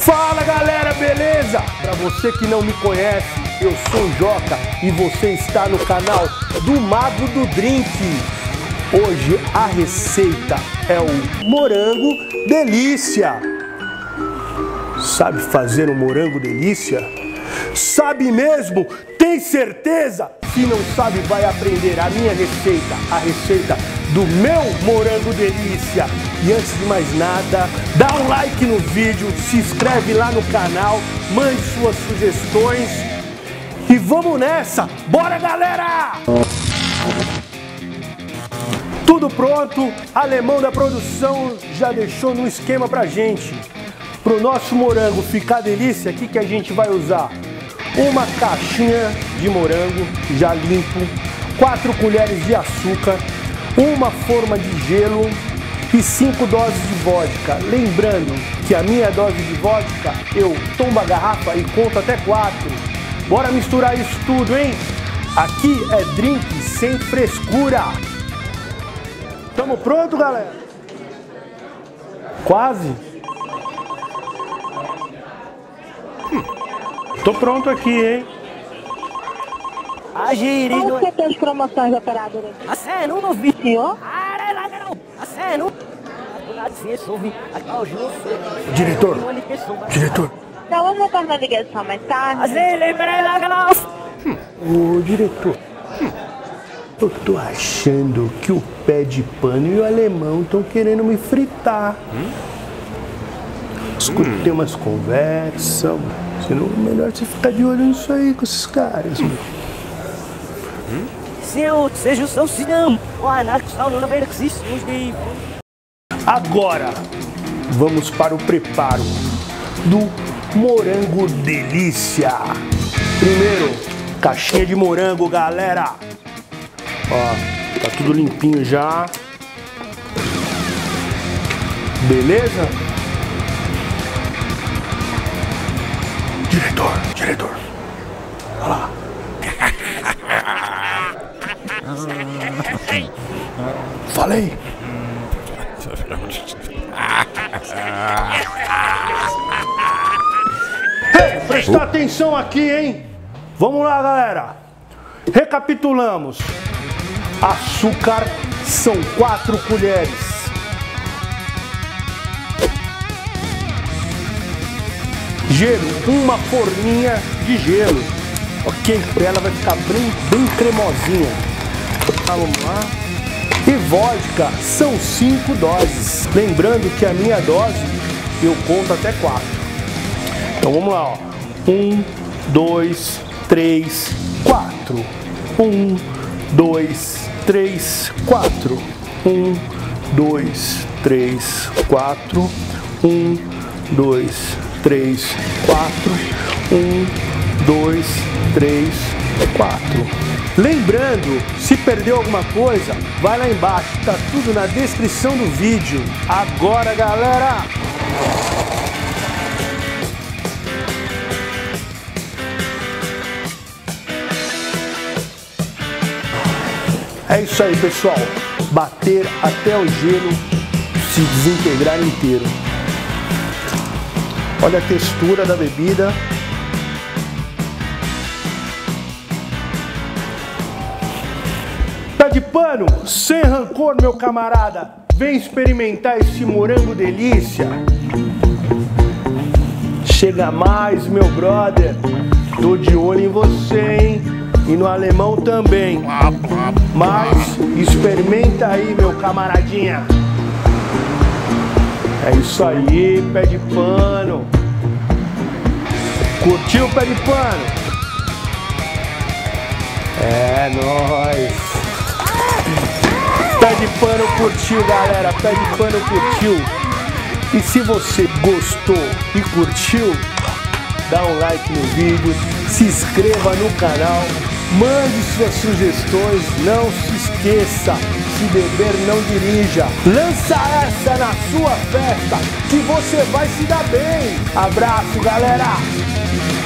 Fala galera, beleza? Pra você que não me conhece, eu sou o Joca e você está no canal do Mago do Drink. Hoje a receita é o morango delícia. Sabe fazer um morango delícia? Sabe mesmo? Tem certeza? Se não sabe, vai aprender a minha receita, a receita do meu morango delícia. E antes de mais nada, dá um like no vídeo, se inscreve lá no canal, mande suas sugestões e vamos nessa! Bora, galera! Tudo pronto, Alemão da produção já deixou no esquema pra gente. Pro nosso morango ficar delícia, o que a gente vai usar? Uma caixinha de morango já limpo, 4 colheres de açúcar, uma forma de gelo e 5 doses de vodka. Lembrando que a minha dose de vodka, eu tombo a garrafa e conto até 4. Bora misturar isso tudo, hein? Aqui é drink sem frescura. Tamo pronto, galera? Quase? Tô pronto aqui, hein? Qual que tem as promoções, operadora? Aceno, vi. Senhor? Aceno. Diretor. Então vamos voltar na ligação mais tarde. Ô, diretor. Eu tô achando que o pé de pano e o alemão estão querendo me fritar. Escutei umas conversas. Senão é melhor você ficar de olho nisso aí com esses caras. Senhor, seja o seu sinão. O anarco está no ver que existe uns de... Agora, vamos para o preparo do morango delícia. Primeiro, caixinha de morango, galera. Ó, tá tudo limpinho já. Beleza? Diretor. Olha lá. Falei. Hey, prestar atenção aqui, hein? Vamos lá, galera. Recapitulamos. Açúcar são 4 colheres. Gelo, uma forminha de gelo. Ok? Ela vai ficar bem cremosinha. Vamos lá. E vodka são 5 doses. Lembrando que a minha dose eu conto até 4. Então vamos lá, ó. 1, 2, 3, 4. 1, 2, 3, 4. 1, 2, 3, 4. 1, 2, 3, 4. 1, 2, 3, 4. Lembrando, se perdeu alguma coisa, vai lá embaixo, tá tudo na descrição do vídeo. Agora, galera! É isso aí, pessoal. Bater até o gelo se desintegrar inteiro. Olha a textura da bebida. Pé de pano, sem rancor, meu camarada. Vem experimentar esse morango delícia. Chega mais, meu brother. Tô de olho em você, hein? E no alemão também. Mas experimenta aí, meu camaradinha. É isso aí, pé de pano. Curtiu o pé de pano? É nóis. Pé de pano curtiu, galera. Pé de pano curtiu. E se você gostou e curtiu, dá um like no vídeo, se inscreva no canal, mande suas sugestões, não se esqueça, se beber não dirija. Lança essa na sua festa que você vai se dar bem. Abraço, galera!